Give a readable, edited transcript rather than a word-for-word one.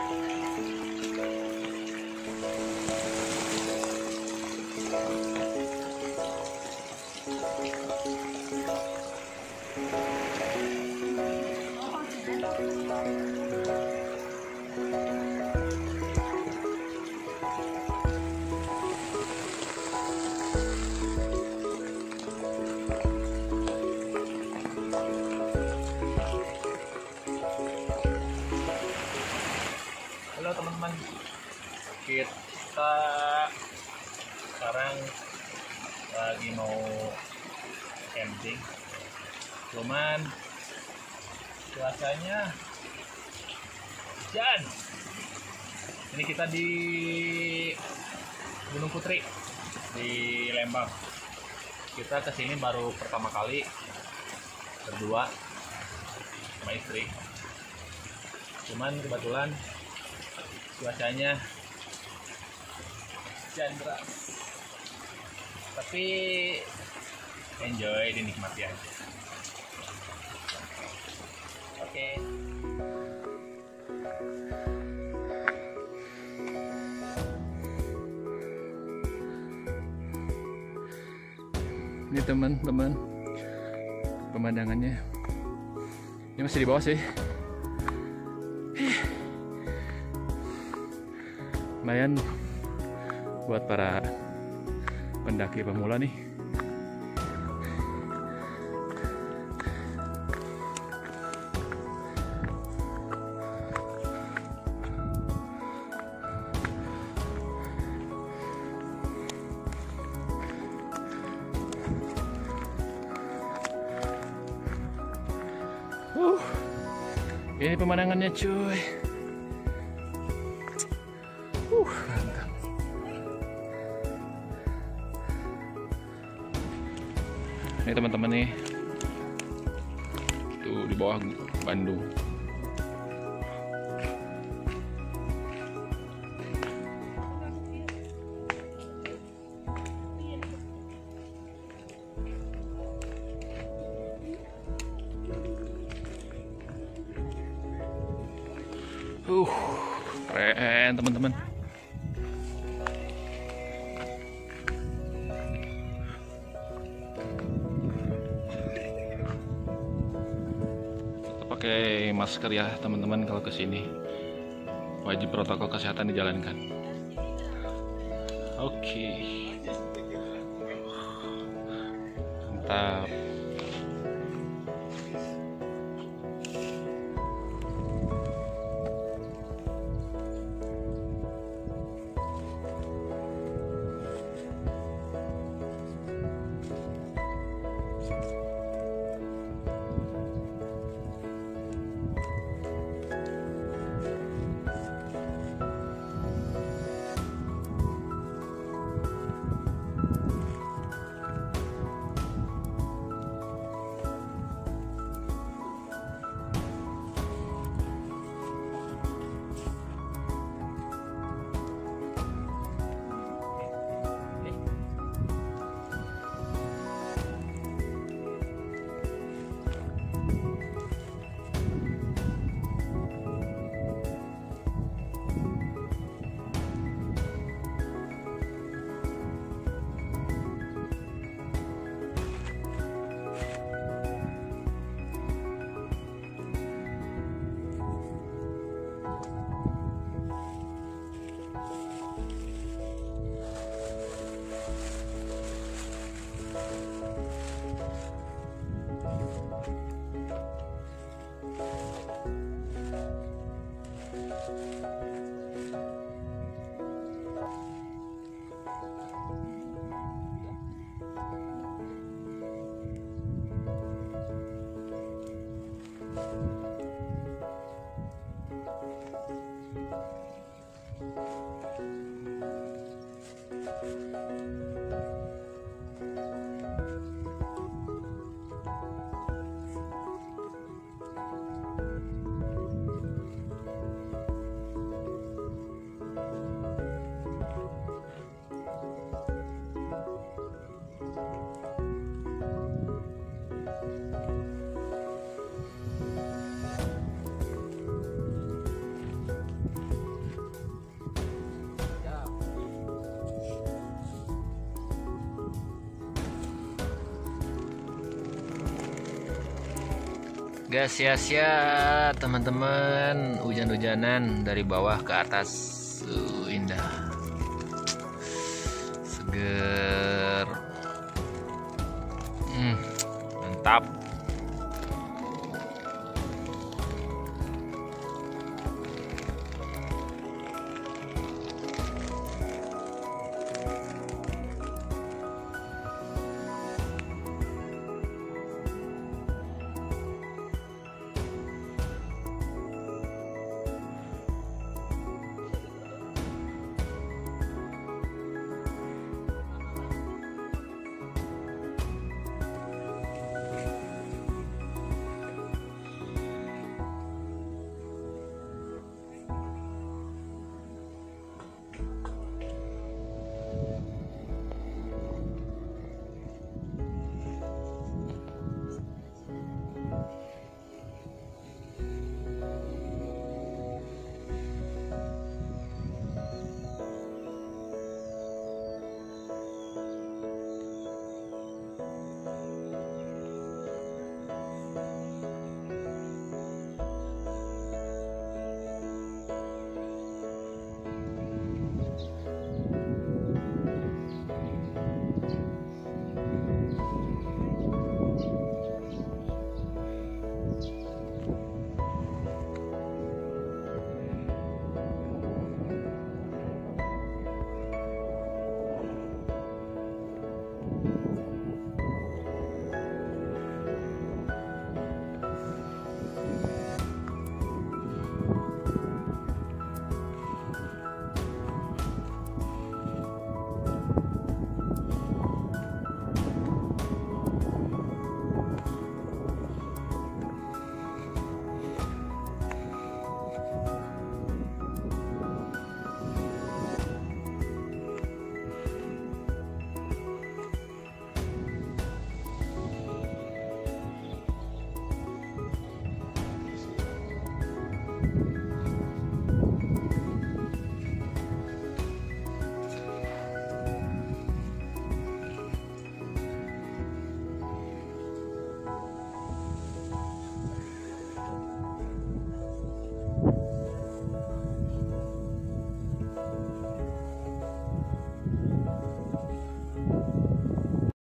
Halo teman-teman, kita sekarang lagi mau camping, cuman cuacanya hujan. Ini kita di Gunung Putri di Lembang. Kita kesini baru pertama kali berdua sama istri, cuman kebetulan cuacanya hujan deras, tapi enjoy, dinikmati aja. Oke. Ini teman-teman, pemandangannya ini masih di bawah sih. Lumayan buat para pendaki pemula nih. Ini pemandangannya cuy. Mantap. Ini teman-teman nih, tuh di bawah Bandung. Keren teman-teman. Tetap pakai masker ya teman-teman kalau kesini. Wajib protokol kesehatan dijalankan. Oke. Mantap. Gak sia-sia teman-teman, hujan-hujanan dari bawah ke atas. Indah, seger, mantap.